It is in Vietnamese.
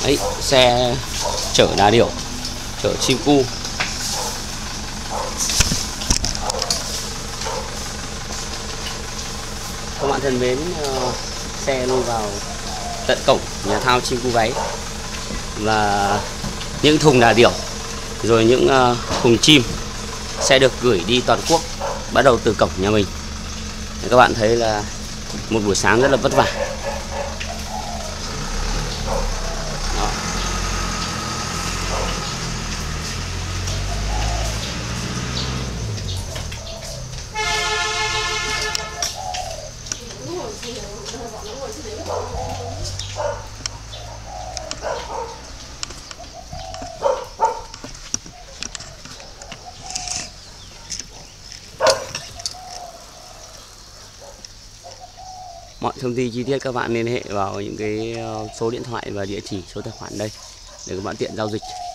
Đấy, xe chở đà điểu, chở chim cu. Các bạn thân mến, xe lui vào tận cổng nhà thao chim cu gáy, và những thùng đà điểu rồi những thùng chim sẽ được gửi đi toàn quốc, bắt đầu từ cổng nhà mình. Các bạn thấy là một buổi sáng rất là vất vả. Đó. Mọi thông tin chi tiết các bạn liên hệ vào những cái số điện thoại và địa chỉ số tài khoản đây để các bạn tiện giao dịch.